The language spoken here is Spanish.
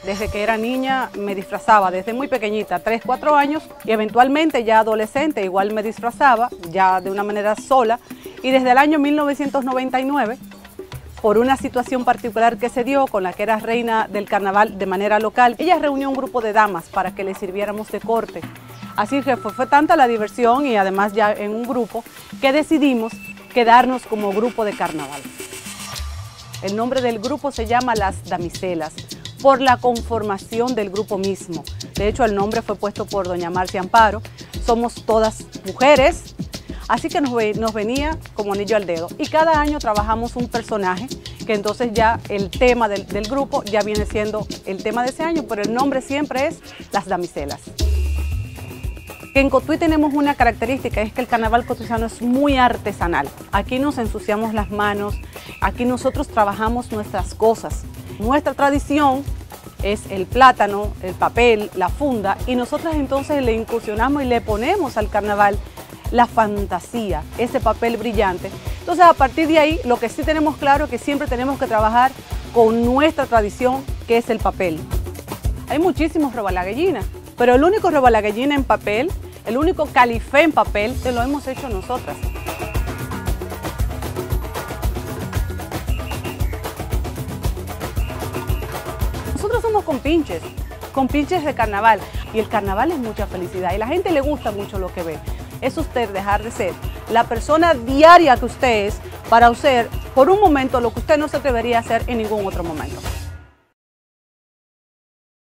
desde que era niña me disfrazaba, desde muy pequeñita, 3, 4 años, y eventualmente ya adolescente igual me disfrazaba, ya de una manera sola, y desde el año 1999, por una situación particular que se dio con la que era reina del carnaval de manera local, ella reunió un grupo de damas para que le sirviéramos de corte. Así que fue tanta la diversión y además ya en un grupo que decidimos quedarnos como grupo de carnaval. El nombre del grupo se llama Las Damiselas, por la conformación del grupo mismo. De hecho, el nombre fue puesto por doña Marcia Amparo. Somos todas mujeres, así que nos venía como anillo al dedo. Y cada año trabajamos un personaje, que entonces ya el tema del grupo ya viene siendo el tema de ese año, pero el nombre siempre es Las Damiselas. En Cotuí tenemos una característica, es que el carnaval cotuizano es muy artesanal. Aquí nos ensuciamos las manos, aquí nosotros trabajamos nuestras cosas. Nuestra tradición es el plátano, el papel, la funda, y nosotros entonces le incursionamos y le ponemos al carnaval la fantasía, ese papel brillante. Entonces, a partir de ahí, lo que sí tenemos claro es que siempre tenemos que trabajar con nuestra tradición, que es el papel. Hay muchísimos robalagallina, pero el único robalagallina en papel, el único califé en papel, lo hemos hecho nosotras. Nosotros somos compinches de carnaval, y el carnaval es mucha felicidad y a la gente le gusta mucho lo que ve. Es usted dejar de ser la persona diaria que usted es para hacer por un momento lo que usted no se atrevería a hacer en ningún otro momento.